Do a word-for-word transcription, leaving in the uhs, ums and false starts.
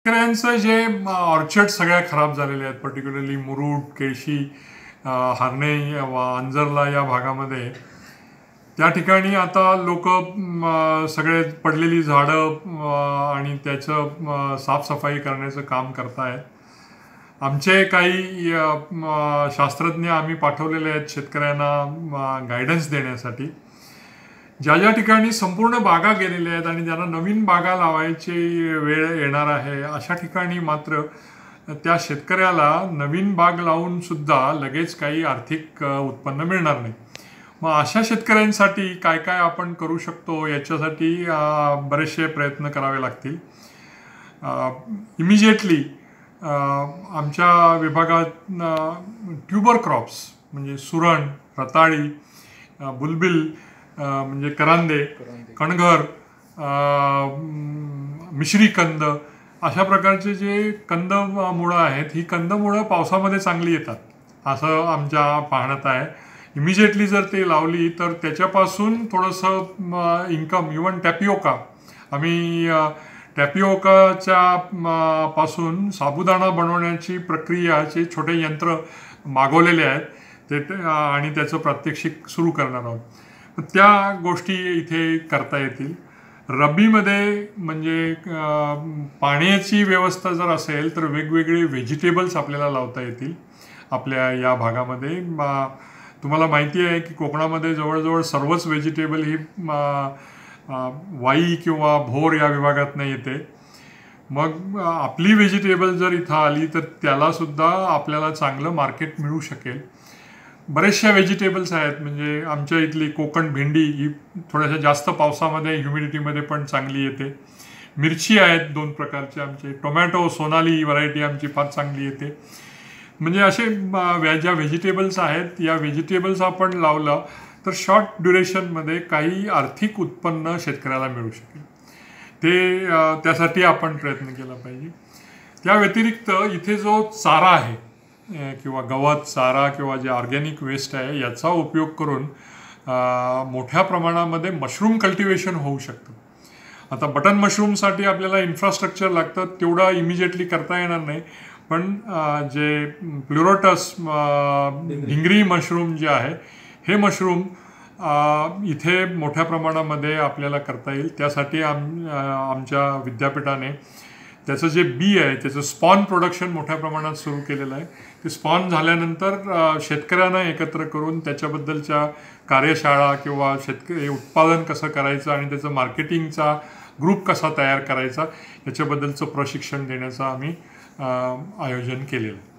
शेतकऱ्यांचं जे ऑर्चर्ड सगळ्या खराब झालेले आहेत, पर्टिक्युलरली मुरुड, केळशी, हार्णे, अंजरला या भागामध्ये त्या ठिकाणी आता लोक सगळे पडलेली झाडं आणि त्याचं साफसफाई करण्याचं काम करतायत. आमचे काही शास्त्रज्ञ आम्ही पाठवलेले आहेत शेतकऱ्यांना गायडन्स देण्यासाठी. ज्या ज्या ठिकाणी संपूर्ण बागा गेलेल्या आहेत आणि ज्यांना नवीन बागा लावायची वेळ येणार आहे अशा ठिकाणी मात्र त्या शेतकऱ्याला नवीन बाग लावून सुद्धा लगेच काही आर्थिक उत्पन्न मिळणार नाही. मग अशा शेतकऱ्यांसाठी काय काय आपण करू शकतो याच्यासाठी बरेचसे प्रयत्न करावे लागतील. इमिजिएटली आमच्या विभागात ट्यूबर क्रॉप्स म्हणजे सुरण, रताळी, बुलबिल म्हणजे करांदे, कणघर, मिश्री कंद अशा प्रकारचे जे कंदमुळं आहेत, ही कंदमुळं पावसामध्ये चांगली येतात असं आमच्या पाहण्यात आहे. इमिजिएटली जर ते लावली तर त्याच्यापासून थोडंसं इन्कम, इवन टॅपिओका, आम्ही टॅपिओकाच्या पासून साबुदाणा बनवण्याची प्रक्रियाचे छोटे यंत्र मागवलेले आहेत ते आणि त्याचं प्रात्यक्षिक सुरू करणार आहोत. त्या गोष्टी इथे करता येतील. रब्बीमध्ये म्हणजे पाण्याची व्यवस्था जर असेल तर वेगवेगळे व्हेजिटेबल्स आपल्याला लावता येतील आपल्या या भागामध्ये. तुम्हाला माहिती आहे की कोकणामध्ये जवळजवळ सर्वच व्हेजिटेबल ही वाई किंवा भोर या विभागातनं येते. मग आपली व्हेजिटेबल जर इथं आली तर त्यालासुद्धा आपल्याला चांगलं मार्केट मिळू शकेल. बरेचशा व्हेजिटेबल्स आहेत, म्हणजे आमच्या इथली कोकण भेंडी ही थोड्याशा जास्त पावसामध्ये, ह्युमिडिटीमध्ये पण चांगली येते. मिरची आहेत दोन प्रकारचे आमचे, टोमॅटो सोनाली व्हरायटी आमची फार चांगली येते. म्हणजे असे ज्या व्हेजिटेबल्स आहेत या व्हेजिटेबल्स आपण लावलं तर शॉर्ट ड्युरेशनमध्ये काही आर्थिक उत्पन्न शेतकऱ्याला मिळू शकेल. ते त्यासाठी आपण प्रयत्न केला पाहिजे. त्या व्यतिरिक्त इथे जो चारा आहे किंवा गवत, चारा किंवा जे ऑर्गॅनिक वेस्ट आहे याचा उपयोग करून मोठ्या प्रमाणामध्ये मशरूम कल्टिवेशन होऊ शकतं. आता बटन मशरूमसाठी आपल्याला इन्फ्रास्ट्रक्चर लागतं, तेवढा इमिजिएटली करता येणार नाही. पण जे प्लुरोटस ढिंगरी मशरूम जे आहे हे मशरूम इथे मोठ्या प्रमाणामध्ये आपल्याला करता येईल. त्यासाठी आम आमच्या विद्यापीठाने त्याचं जे बी आहे त्याचं स्पॉन प्रोडक्शन मोठ्या प्रमाणात सुरू केलेलं आहे. ते स्पॉन झाल्यानंतर शेतकऱ्यांना एकत्र करून त्याच्याबद्दलच्या कार्यशाळा किंवा शेतकरी उत्पादन कसं करायचं आणि त्याचं मार्केटिंगचा ग्रुप कसा तयार करायचा याच्याबद्दलचं प्रशिक्षण देण्याचं आम्ही आयोजन केलेलं आहे.